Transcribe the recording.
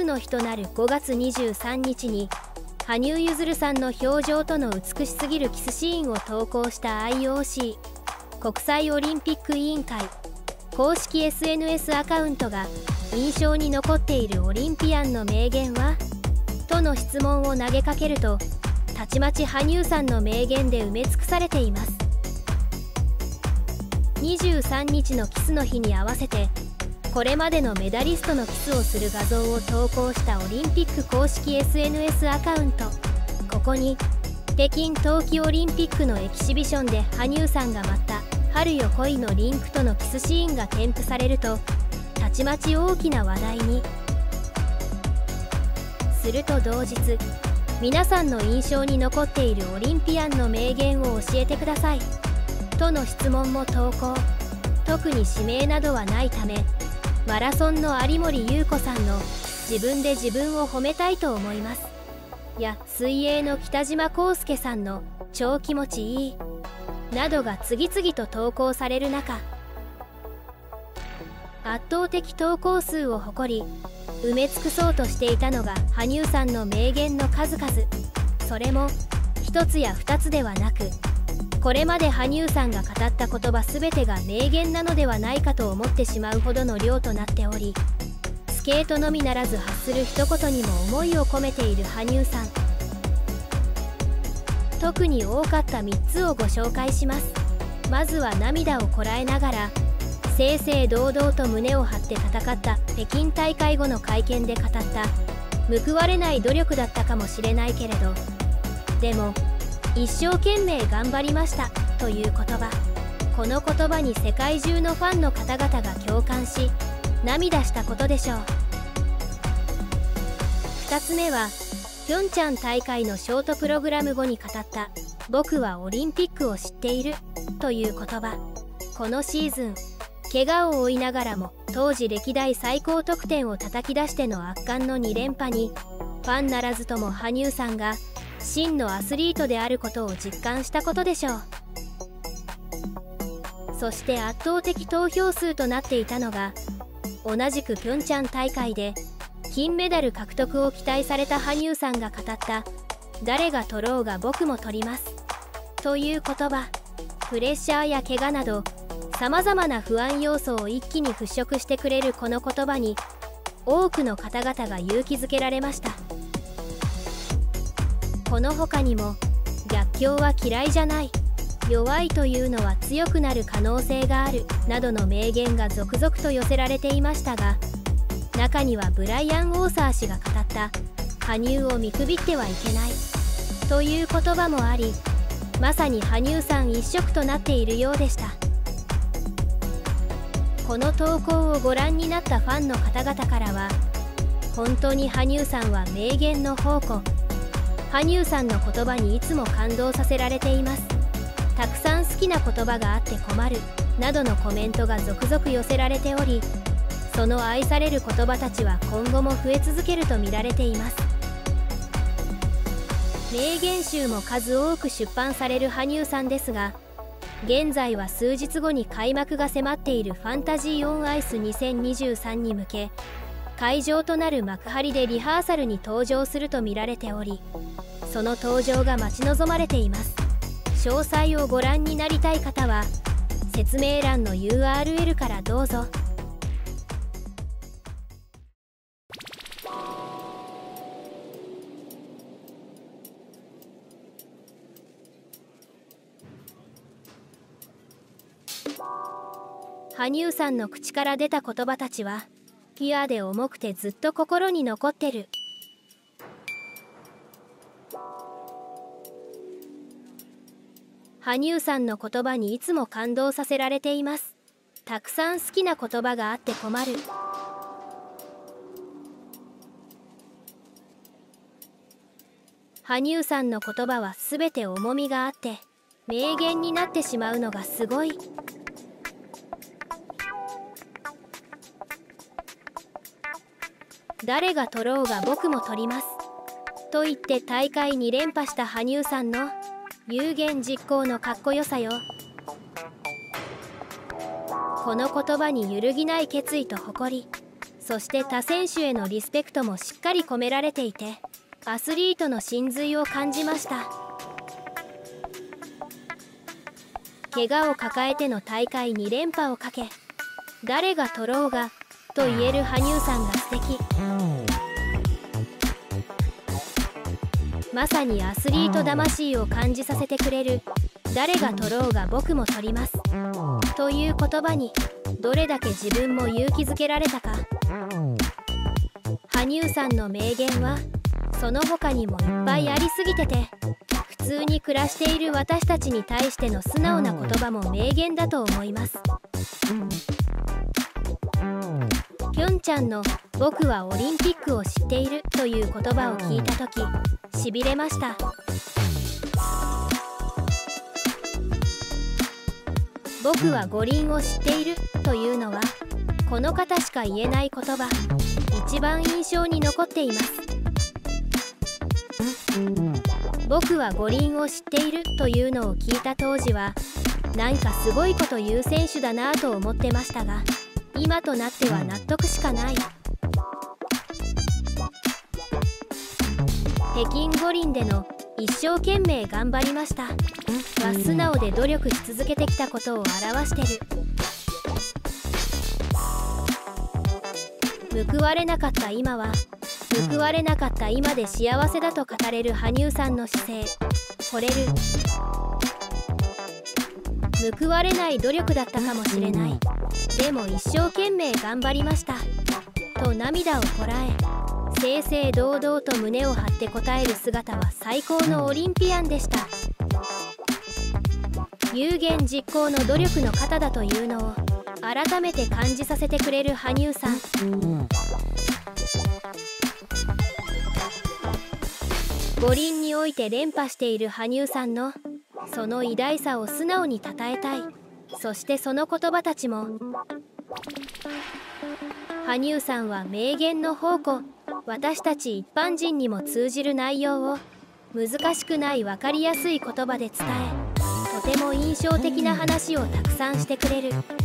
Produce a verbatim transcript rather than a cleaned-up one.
スの日となるごがつにじゅうさんにちに羽生結弦さんの表情との美しすぎるキスシーンを投稿した アイオーシー 国際オリンピック委員会公式 エスエヌエス アカウントが印象に残っているオリンピアンの名言はとの質問を投げかけると、たちまち羽生さんの名言で埋め尽くされています。にじゅうさんにちのキスの日に合わせてこれまでのメダリストのキスをする画像を投稿したオリンピック公式 エスエヌエス アカウント。ここに北京冬季オリンピックのエキシビションで羽生さんが舞った「春よ恋」のリンクとのキスシーンが添付されると、たちまち大きな話題に。すると同日、皆さんの印象に残っているオリンピアンの名言を教えてくださいとの質問も投稿。特に指名などはないため、マラソンの有森裕子さんの「自分で自分を褒めたいと思います」や水泳の北島康介さんの「超気持ちいい」などが次々と投稿される中、圧倒的投稿数を誇り埋め尽くそうとしていたのが羽生さんの名言の数々。それも一つや二つではなく、これまで羽生さんが語った言葉全てが名言なのではないかと思ってしまうほどの量となっており、スケートのみならず発する一言にも思いを込めている羽生さん。特に多かったみっつをご紹介します。まずは涙をこらえながら正々堂々と胸を張って戦った北京大会後の会見で語った報われない努力だったかもしれないけれど、でも一生懸命頑張りましたという言葉。この言葉に世界中のファンの方々が共感し涙したことでしょう。ふたつめはピョンチャン大会のショートプログラム後に語った「僕はオリンピックを知っている」という言葉。このシーズン怪我を負いながらも当時歴代最高得点を叩き出しての圧巻のに連覇に、ファンならずとも羽生さんが真のアスリートであることを実感したことでしょう。そして圧倒的投票数となっていたのが、同じくピョンチャン大会で金メダル獲得を期待された羽生さんが語った「誰が取ろうが僕も取ります」という言葉。プレッシャーや怪我などさまざまな不安要素を一気に払拭してくれるこの言葉に、多くの方々が勇気づけられました。この他にも「逆境は嫌いじゃない」「弱いというのは強くなる可能性がある」などの名言が続々と寄せられていましたが、中にはブライアン・オーサー氏が語った「羽生を見くびってはいけない」という言葉もあり、まさに羽生さん一色となっているようでした。この投稿をご覧になったファンの方々からは、本当に羽生さんは名言の宝庫、羽生さんの言葉にいつも感動させられています、たくさん好きな言葉があって困るなどのコメントが続々寄せられており、その愛される言葉たちは今後も増え続けると見られています。名言集も数多く出版される羽生さんですが、現在は数日後に開幕が迫っているファンタジー・オン・アイスにせんにじゅうさんに向け、会場となる幕張でリハーサルに登場すると見られており、その登場が待ち望まれています。詳細をご覧になりたい方は説明欄の ユーアールエル からどうぞ。羽生さんの口から出た言葉たちはピュアで重くてずっと心に残ってる。羽生さんの言葉にいつも感動させられています。たくさん好きな言葉があって困る。羽生さんの言葉はすべて重みがあって名言になってしまうのがすごい。誰が取ろうが僕も取りますと言って大会に連覇した羽生さんの有言実行のかっこよさよ。この言葉に揺るぎない決意と誇り、 そして他選手へのリスペクトもしっかり込められていて、アスリートの真髄を感じました。怪我を抱えての大会に連覇をかけ、誰が取ろうがと言える羽生さんが素敵。まさにアスリート魂を感じさせてくれる、誰が取ろうが僕も取りますという言葉に、どれだけ自分も勇気づけられたか。羽生さんの名言はその他にもいっぱいありすぎてて、普通に暮らしている私たちに対しての素直な言葉も名言だと思います。ピョンチャンの「僕はオリンピックを知っている」という言葉を聞いた時、しびれました。僕は五輪を知っているというのは、この方しか言えない言葉、一番印象に残っています。僕は五輪を知っているというのを聞いた当時は、なんかすごいこと言う選手だなぁと思ってましたが、今となっては納得しかない。北京五輪での一生懸命頑張りましたは素直で努力し続けてきたことを表してる。報われなかった今は報われなかった今で幸せだと語れる羽生さんの姿勢、惚れる。報われない努力だったかもしれない、でも一生懸命頑張りましたと涙をこらえ、正々堂々と胸を張って答える姿は最高のオリンピアンでした。有言実行の努力の方だというのを改めて感じさせてくれる羽生さん。五輪において連覇している羽生さんのその偉大さを素直に称えたい。そしてその言葉たちも、羽生さんは名言の宝庫、私たち一般人にも通じる内容を難しくない分かりやすい言葉で伝え、とても印象的な話をたくさんしてくれる。